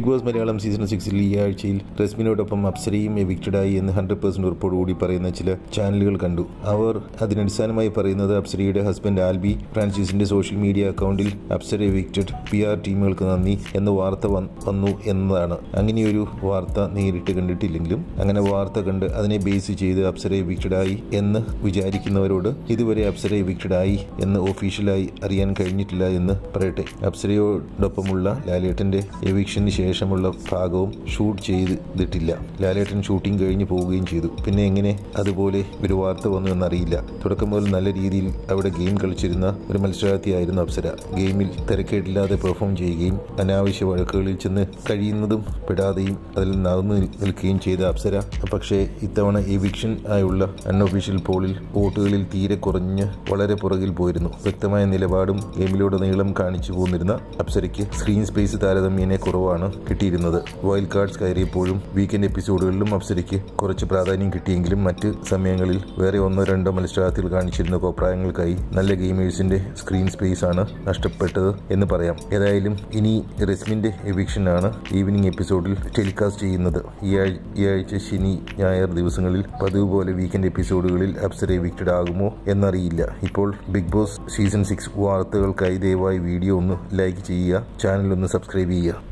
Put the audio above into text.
Big boss Malayalam season 6 ഈ ആഴ്ചയിൽ റസ്മിനോടൊപ്പം അപ്സരയും എവിക്റ്റഡായി എന്ന് 100% ഉറപ്പോടുകൂടി പറയുന്ന ചില ചാനലുകൾ കണ്ടു. അവർ അതിനടിസ്ഥാനമായി പറയുന്നത് അപ്സരയുടെ ഹസ്ബൻഡ് ആൽബി ഫ്രാൻസിസിന്റെ സോഷ്യൽ മീഡിയ അക്കൗണ്ടിൽ അപ്സര എവിക്റ്റഡ്, PR ടീമുകൾക്ക് നന്ദി എന്ന വാർത്ത വന്നു എന്നതാണ്. അങ്ങനെയൊരു വാർത്ത നേരിട്ട് കണ്ടിട്ടില്ലെങ്കിലും അങ്ങനെ വാർത്ത കണ്ട് അതിനെ ബേസ് ചെയ്ത് അപ്സര എവിക്റ്റഡായി എന്ന് വിചാരിക്കുന്നവരോട് ഇതുവരെ അപ്സര എവിക്റ്റഡായി എന്ന് ഒഫീഷ്യലായി അറിയാൻ കഴിഞ്ഞിട്ടില്ല എന്ന് പറയട്ടെ. അപ്സരയോടൊപ്പമുള്ള ലാലേട്ടന്റെ എവിക്ഷന് ശേഷമുള്ള ഭാഗവും ഷൂട്ട് ചെയ്തിട്ടില്ല. ലാലേട്ടൻ ഷൂട്ടിംഗ് കഴിഞ്ഞ് പോവുകയും ചെയ്തു. പിന്നെ എങ്ങനെ അതുപോലെ ഒരു വാർത്ത വന്നു എന്നറിയില്ല. തുടക്കം മുതൽ നല്ല രീതിയിൽ അവിടെ ഗെയിം കളിച്ചിരുന്ന ഒരു മത്സരാർത്ഥിയായിരുന്നു അപ്സര. ഗെയിമിൽ തിരക്കേടില്ലാതെ പെർഫോം ചെയ്യുകയും അനാവശ്യ വഴക്കുകളിൽ ചെന്ന് കഴിയുന്നതും പെടാതെയും അതിൽ നടന്നു നിൽക്കുകയും ചെയ്ത അപ്സര പക്ഷേ ഇത്തവണ എവിക്ഷൻ ആയുള്ള അൺഒഫീഷ്യൽ പോളിൽ വോട്ടുകളിൽ തീരെ കുറഞ്ഞ് വളരെ പുറകിൽ പോയിരുന്നു. വ്യക്തമായ നിലപാടും ഗെയിമിലുടനീളം കാണിച്ചു പോന്നിരുന്ന അപ്സരയ്ക്ക് സ്ക്രീൻ സ്പേസ് താരതമ്യേന കുറവാണ് കിട്ടിയിരുന്നത്. വൈൽഡ് കാർഡ്സ് കയറിയപ്പോഴും വീക്കെൻഡ് എപ്പിസോഡുകളിലും അപ്സരയ്ക്ക് കുറച്ച് പ്രാധാന്യം കിട്ടിയെങ്കിലും മറ്റ് സമയങ്ങളിൽ വേറെ 1-2 മത്സരാർത്ഥികൾ കാണിച്ചിരുന്ന കോപ്രായങ്ങൾക്കായി നല്ല ഗെയിമേഴ്സിന്റെ സ്ക്രീൻ സ്പേസ് ആണ് നഷ്ടപ്പെട്ടത് എന്ന് പറയാം. ഏതായാലും ഇനി റസ്മിന്റെ എവിക്ഷൻ ആണ് ഈവനിംഗ് എപ്പിസോഡിൽ ടെലികാസ്റ്റ് ചെയ്യുന്നത്. ഈ ആഴ്ച ശനി ഞായർ ദിവസങ്ങളിൽ പതിവ് പോലെ വീക്കെൻഡ് എപ്പിസോഡുകളിൽ അപ്സര എവിക്റ്റഡ് ആകുമോ എന്നറിയില്ല. ഇപ്പോൾ ബിഗ് ബോസ് സീസൺ 6 വാർത്തകൾക്കായി ദയവായി വീഡിയോ ഒന്ന് ലൈക്ക് ചെയ്യുക, ചാനൽ ഒന്ന് സബ്സ്ക്രൈബ് ചെയ്യുക.